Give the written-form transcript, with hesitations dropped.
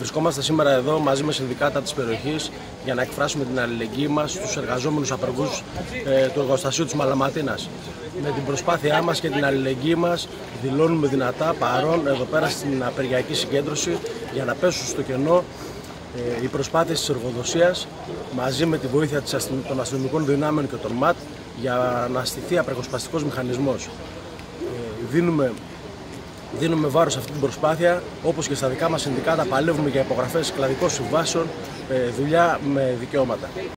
Βρισκόμαστε σήμερα εδώ μαζί με συνδικάτα της περιοχής για να εκφράσουμε την αλληλεγγύη μας στους εργαζόμενους απεργούς του εργοστασίου της Μαλαματίνας. Με την προσπάθειά μας και την αλληλεγγύη μας δηλώνουμε δυνατά παρόν εδώ πέρα στην απεργιακή συγκέντρωση για να πέσουν στο κενό οι προσπάθειες της εργοδοσίας μαζί με τη βοήθεια των αστυνομικών δυνάμεων και των ΜΑΤ για να στηθεί απεργοσπαστικός μηχανισμός. Δίνουμε βάρος σε αυτή την προσπάθεια, όπως και στα δικά μας συνδικάτα παλεύουμε για υπογραφές κλαδικών συμβάσεων, δουλειά με δικαιώματα.